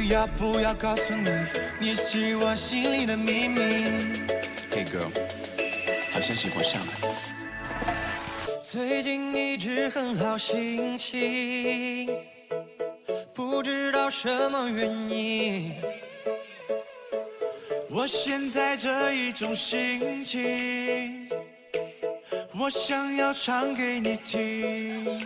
要不要告诉你，你是我心里的秘密。 Hey girl， 好像喜欢上了。 最近一直很好心情，不知道什么原因。我现在这一种心情，我想要唱给你听。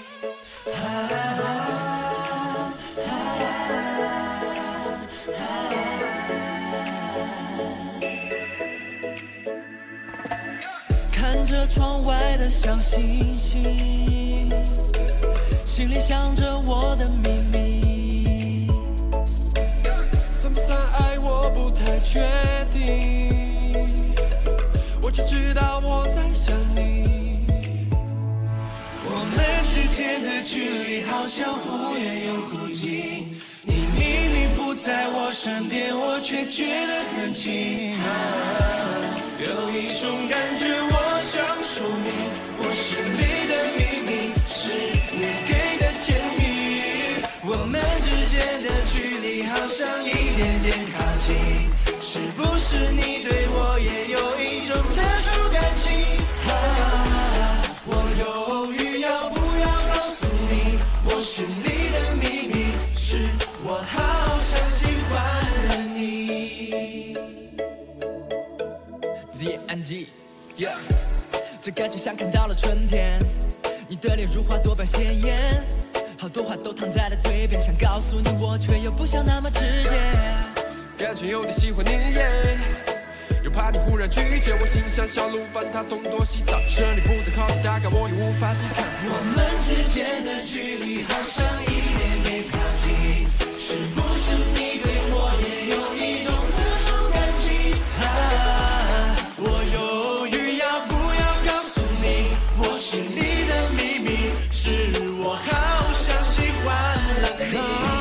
看着窗外的小星星，心里想着我的秘密。 算不算爱我不太确定，我只知道我在想你。 我们之间的距离好像忽远又忽近，你明明不在我身边，我却觉得很近。有一种感觉我想说明，我心里的秘密是你给的甜蜜。我们之间的距离好像一点点靠近，是不是你对我也有一种特殊感情？我犹豫要不要告诉你，我心里的秘密是我好像喜欢了你。ZNG， yeah， 这感觉像看到了春天，你的脸如花朵般鲜艳，好多话都躺在了嘴边，想告诉你我却又不想那么直接， 感觉有点喜欢你耶，又怕你忽然拒绝我，心像小鹿般它东躲西藏，是你不再靠近，大概我也无法抵抗。 我们之间的距离好像一点点靠近，是不是你对我也有一种特殊感情？我犹豫要不要告诉你，我心里的秘密是我好像喜欢了你。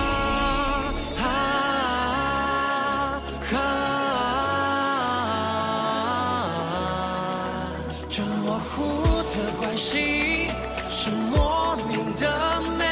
这模糊的关系是莫名的美。